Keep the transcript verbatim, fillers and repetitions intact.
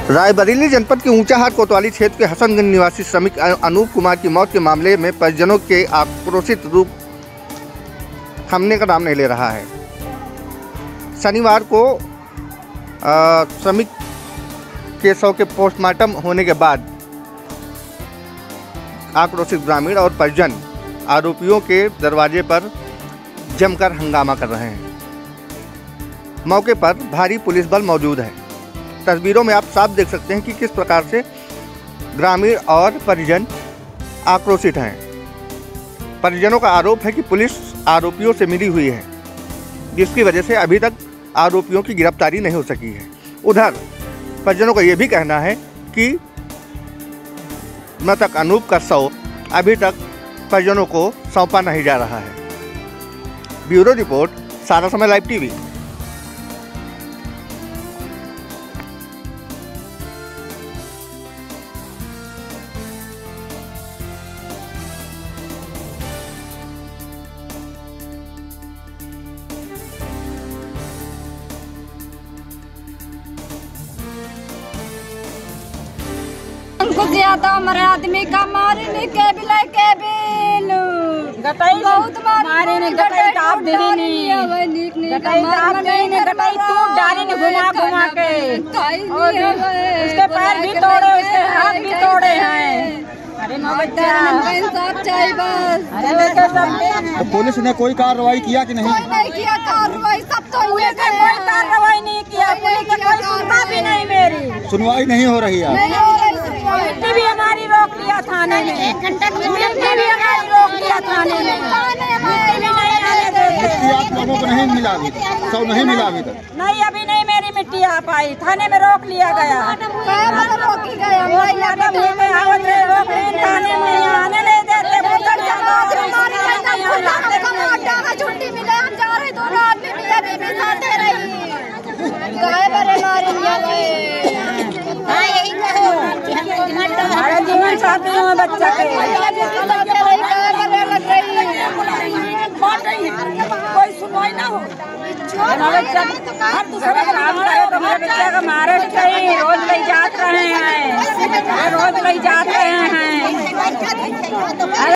रायबरेली जनपद के ऊंचाहाट कोतवाली क्षेत्र के हसनगंज निवासी श्रमिक अनूप कुमार की मौत के मामले में परिजनों के आक्रोशित रूप थमने का नाम नहीं ले रहा है। शनिवार को श्रमिक के शव के पोस्टमार्टम होने के बाद आक्रोशित ग्रामीण और परिजन आरोपियों के दरवाजे पर जमकर हंगामा कर रहे हैं। मौके पर भारी पुलिस बल मौजूद है। तस्वीरों में आप साफ देख सकते हैं कि किस प्रकार से ग्रामीण और परिजन आक्रोशित हैं। परिजनों का आरोप है कि पुलिस आरोपियों से मिली हुई है, जिसकी वजह से अभी तक आरोपियों की गिरफ्तारी नहीं हो सकी है। उधर परिजनों का यह भी कहना है कि मृतक अनूप का शव अभी तक परिजनों को सौंपा नहीं जा रहा है। ब्यूरो रिपोर्ट, सारा समय लाइव टीवी। कुछ ज्यादा हमारे आदमी का मारने के बिले के बिल गटाई बहुत मारे ने गटाई टाप दे नहीं गटाई टाप नहीं ने गटाई टूट डाली ने घुमा घुमा के और उसके पैर भी तोड़े, उसके हाथ भी तोड़े हैं। अरे मां बच्चा इंसाफ चाहिए बस। अरे तो पुलिस ने कोई कार्रवाई किया कि नहीं? कोई नहीं किया कार्रवाई, सब तो हुए थे, कोई कार्रवाई नहीं किया। पुलिस ने कोई सुनता भी नहीं, मेरी सुनवाई नहीं हो रही है। मिट्टी भी हमारी रोक लिया थाने में, एक घंटा मिट्टी भी हमारी रोक लिया थाने में। मिट्टी आप लोगों को नहीं मिला अभी तक? सब नहीं मिला अभी तक? नहीं, अभी नहीं मेरी मिट्टी आ पाई, थाने में रोक लिया गया। रोक गया थाने में, आने नहीं देते। छुट्टी मिले, हम जा रहे दोनों आदमी मिले भी साथे रही गए बड़े मारे हमारे जीवन साथी हैं बच्चा के कोई सुनवाई ना हो। बच्चा हर दूसरे काम करे तो मेरे बच्चे का मारे कहीं रोज ले जाते रहे हैं, रोज ले जाते हैं।